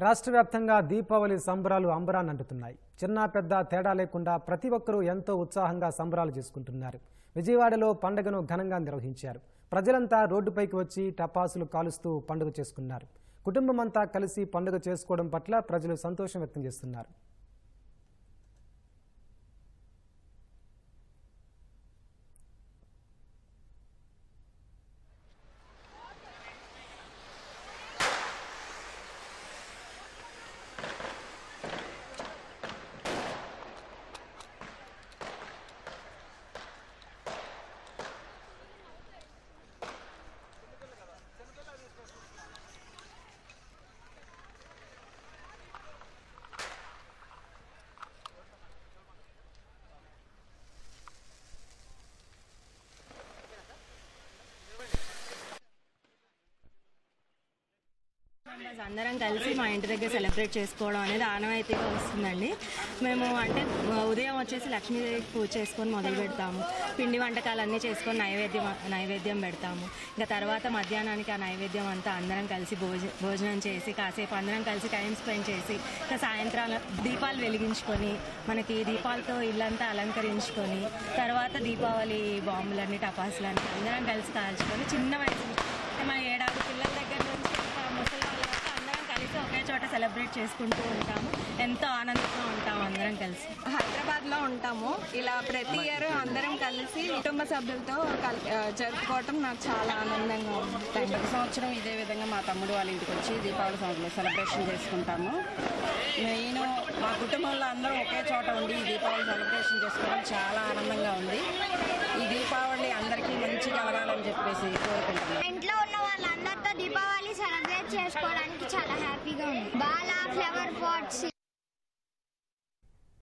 రాష్ట్ర వ్యాప్తంగా దీపావళి సంబరాలు అంబరాన్నంటుతున్నాయి. చిన్న పెద్ద తేడా లేకుండా ప్రతి ఒక్కరూ ఎంతో ఉత్సాహంగా సంబరాలు చేసుకుంటున్నారు. విజయవాడలో పండుగను ఘనంగా నిర్వహించారు. ప్రజలంతా రోడ్డుపైకి వచ్చి టపాసులు కాలుస్తూ పండుగ చేసుకున్నారు. కుటుంబమంతా కలిసి పండుగ చేసుకోవడం పట్ల ప్రజలు సంతోషం వ్యక్తం చేస్తున్నారు. అందరం కలిసి మా ఇంటి దగ్గర సెలబ్రేట్ చేసుకోవడం అనేది ఆనవాయితీగా వస్తుందండి. మేము అంటే ఉదయం వచ్చేసి లక్ష్మీదేవికి పూజ చేసుకొని మొదలు పెడతాము. పిండి వంటకాలన్నీ చేసుకొని నైవేద్యం పెడతాము. ఇంకా తర్వాత మధ్యాహ్నానికి ఆ నైవేద్యం అంతా అందరం కలిసి భోజనం చేసి కాసేపు అందరం కలిసి టైం స్పెండ్ చేసి ఇంకా సాయంత్రాల దీపాలు వెలిగించుకొని మనకి దీపాలతో ఇల్లంతా అలంకరించుకొని తర్వాత దీపావళి బాంబులన్నీ టపాసులన్నీ అందరం కలిసి కాల్చుకొని చిన్న వయసు మన 7 పిల్లల దగ్గర నుంచి ముసలి వాళ్ళ వరకు అందరం కలిసి ఒకే చోట సెలబ్రేట్ చేసుకుంటూ ఉంటాము. ఎంతో ఆనందంగా ఉంటాము అందరం కలిసి. హైదరాబాద్లో ఉంటాము. ఇలా ప్రతి ఇయర్ అందరం కలిసి కుటుంబ సభ్యులతో జరుపుకోవటం నాకు చాలా ఆనందంగా ఉంది. ప్రతి సంవత్సరం ఇదే విధంగా మా తమ్ముడు వాళ్ళ ఇంటికి వచ్చి దీపావళి సెలబ్రేషన్ చేసుకుంటాము. నేను మా కుటుంబంలో అందరం ఒకే చోట ఉండి ఈ దీపావళి సెలబ్రేషన్ చేసుకోవడం చాలా ఆనందంగా ఉంది. ఈ దీపావళి అందరికీ మంచి కలగాలని చెప్పేసి కోరుకుంటున్నాను. ఇంట్లో ఉన్న వాళ్ళందరితో దీపావళి సెలబ్రేట్ చేసుకోవడానికి చాలా హ్యాపీగా ఉంది. Bala flower pots